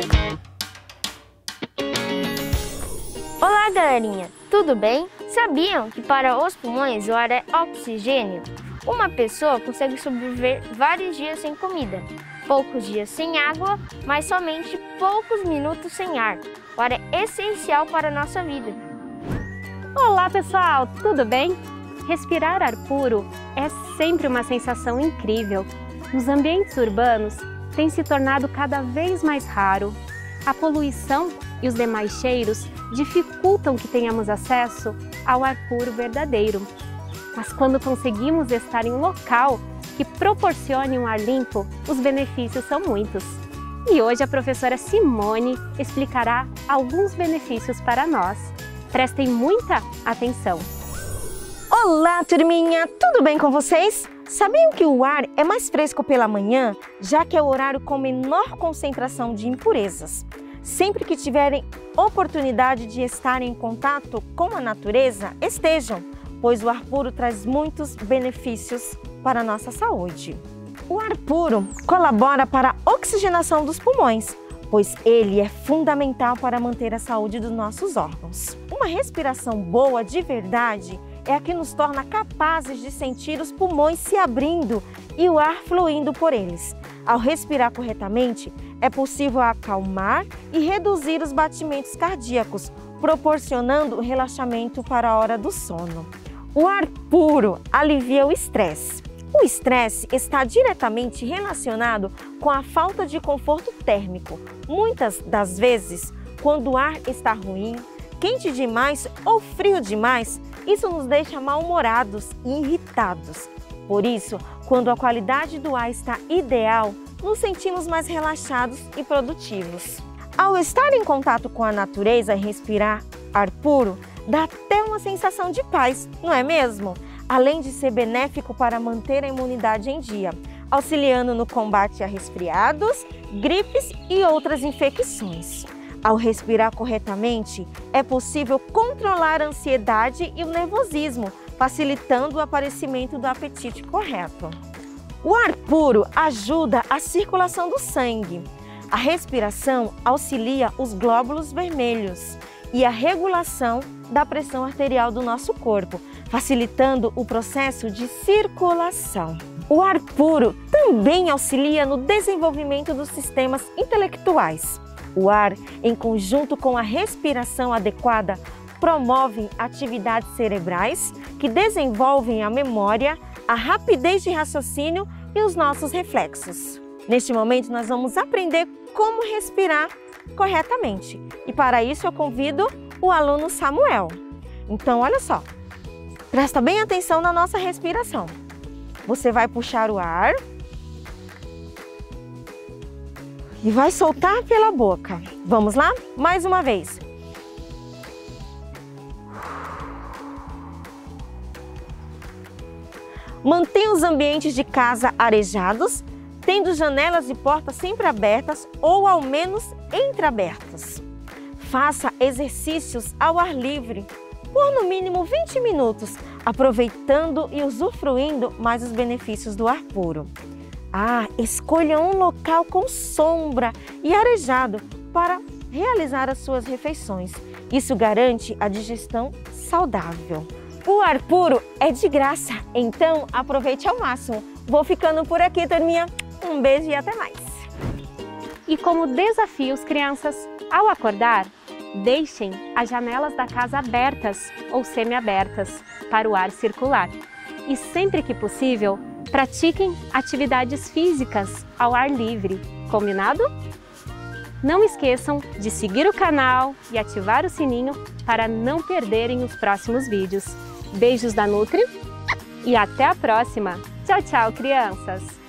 Olá, galerinha! Tudo bem? Sabiam que para os pulmões o ar é oxigênio? Uma pessoa consegue sobreviver vários dias sem comida, poucos dias sem água, mas somente poucos minutos sem ar. O ar é essencial para a nossa vida. Olá, pessoal! Tudo bem? Respirar ar puro é sempre uma sensação incrível. Nos ambientes urbanos, tem se tornado cada vez mais raro. A poluição e os demais cheiros dificultam que tenhamos acesso ao ar puro verdadeiro. Mas quando conseguimos estar em um local que proporcione um ar limpo, os benefícios são muitos. E hoje a professora Simone explicará alguns benefícios para nós. Prestem muita atenção! Olá, turminha! Tudo bem com vocês? Sabiam que o ar é mais fresco pela manhã, já que é o horário com menor concentração de impurezas? Sempre que tiverem oportunidade de estar em contato com a natureza, estejam, pois o ar puro traz muitos benefícios para a nossa saúde. O ar puro colabora para a oxigenação dos pulmões, pois ele é fundamental para manter a saúde dos nossos órgãos. Uma respiração boa de verdade é a que nos torna capazes de sentir os pulmões se abrindo e o ar fluindo por eles. Ao respirar corretamente, é possível acalmar e reduzir os batimentos cardíacos, proporcionando relaxamento para a hora do sono. O ar puro alivia o estresse. O estresse está diretamente relacionado com a falta de conforto térmico. Muitas das vezes, quando o ar está ruim, quente demais ou frio demais, isso nos deixa mal-humorados e irritados. Por isso, quando a qualidade do ar está ideal, nos sentimos mais relaxados e produtivos. Ao estar em contato com a natureza e respirar ar puro, dá até uma sensação de paz, não é mesmo? Além de ser benéfico para manter a imunidade em dia, auxiliando no combate a resfriados, gripes e outras infecções. Ao respirar corretamente, é possível controlar a ansiedade e o nervosismo, facilitando o aparecimento do apetite correto. O ar puro ajuda a circulação do sangue. A respiração auxilia os glóbulos vermelhos e a regulação da pressão arterial do nosso corpo, facilitando o processo de circulação. O ar puro também auxilia no desenvolvimento dos sistemas intelectuais. O ar, em conjunto com a respiração adequada, promove atividades cerebrais que desenvolvem a memória, a rapidez de raciocínio e os nossos reflexos. Neste momento, nós vamos aprender como respirar corretamente. E para isso eu convido o aluno Samuel. Então, olha só, presta bem atenção na nossa respiração. Você vai puxar o ar e vai soltar pela boca. Vamos lá? Mais uma vez. Mantenha os ambientes de casa arejados, tendo janelas e portas sempre abertas ou ao menos entreabertas. Faça exercícios ao ar livre por no mínimo 20 minutos, aproveitando e usufruindo mais os benefícios do ar puro. Escolha um local com sombra e arejado para realizar as suas refeições. Isso garante a digestão saudável. O ar puro é de graça, então aproveite ao máximo. Vou ficando por aqui, turminha. Um beijo e até mais! E como desafios, crianças, ao acordar, deixem as janelas da casa abertas ou semi-abertas para o ar circular. E sempre que possível, pratiquem atividades físicas ao ar livre, combinado? Não esqueçam de seguir o canal e ativar o sininho para não perderem os próximos vídeos. Beijos da Nutri e até a próxima! Tchau, tchau, crianças!